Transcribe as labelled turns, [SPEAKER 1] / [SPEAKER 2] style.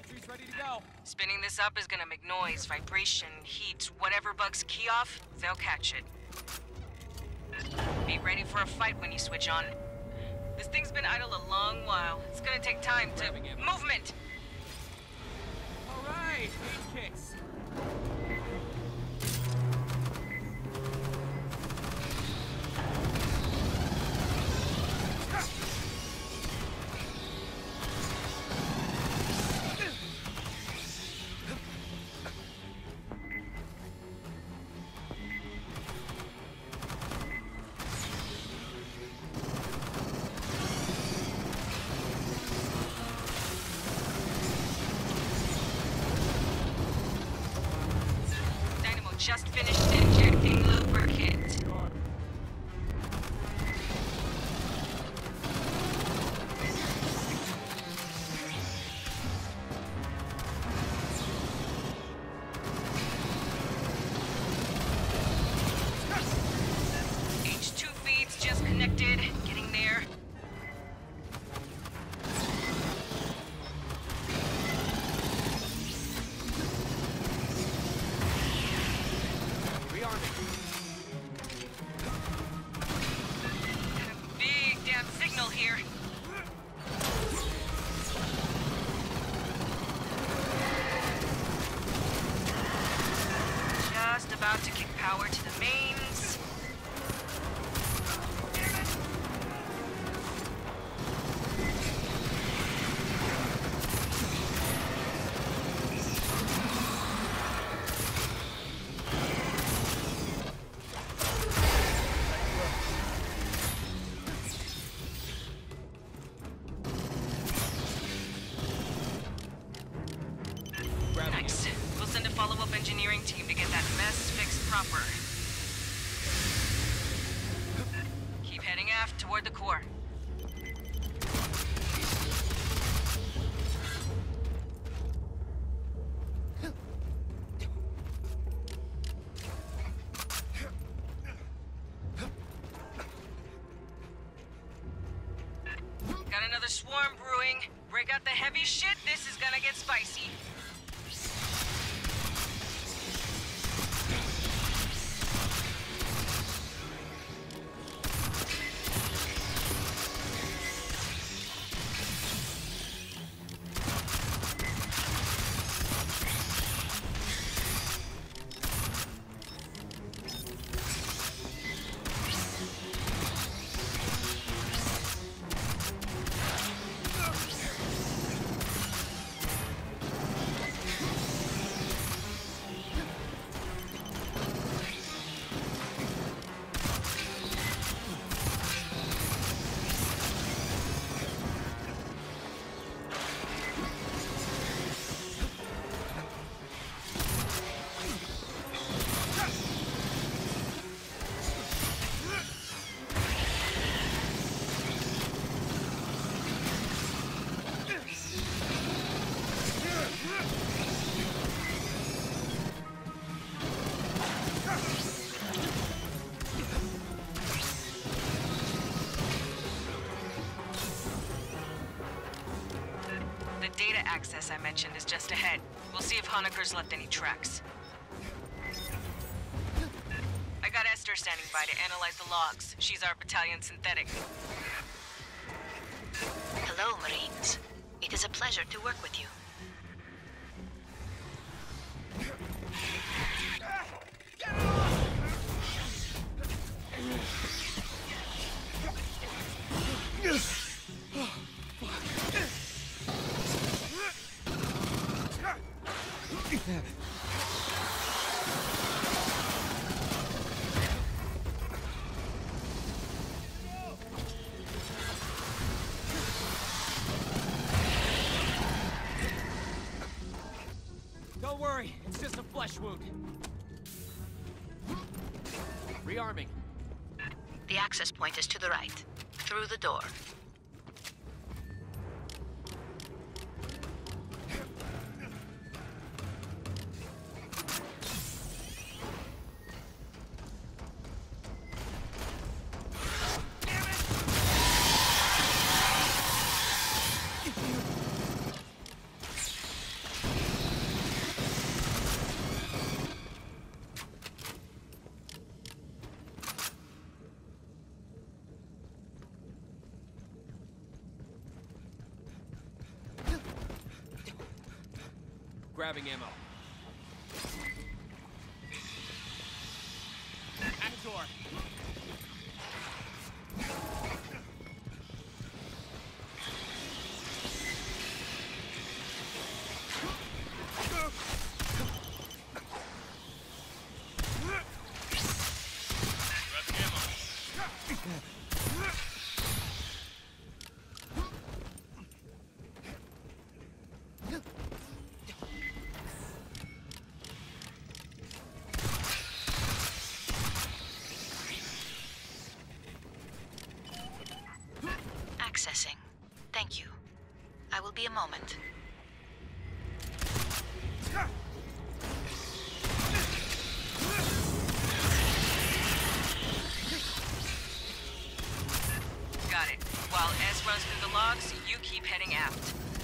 [SPEAKER 1] Sentry's ready to go.
[SPEAKER 2] Spinning this up is gonna make noise, vibration, heat, whatever bugs key off, they'll catch it. Be ready for a fight when you switch on. This thing's been idle a long while. It's gonna take time to... Movement!
[SPEAKER 1] Alright, eight kicks.
[SPEAKER 2] Just finished injecting lubricant. H2 feeds just connected. Getting there. Big damn signal here. Just about to kick power to the mains. Nice. We'll send a follow-up engineering team to get that mess fixed proper. Keep heading aft toward the core. Got another swarm brewing. Break out the heavy shit, this is gonna get spicy. The data access I mentioned is just ahead. We'll see if Honecker's left any tracks. I got Esther standing by to analyze the logs. She's our battalion synthetic.
[SPEAKER 3] Hello, Marines. It is a pleasure to work with you.
[SPEAKER 1] Don't worry, it's just a flesh wound. Rearming.
[SPEAKER 3] The access point is to the right, through the door.
[SPEAKER 1] Grabbing ammo. At the door.
[SPEAKER 3] Accessing. Thank you. I will be a moment.
[SPEAKER 2] Got it. While S runs through the logs, you keep heading aft.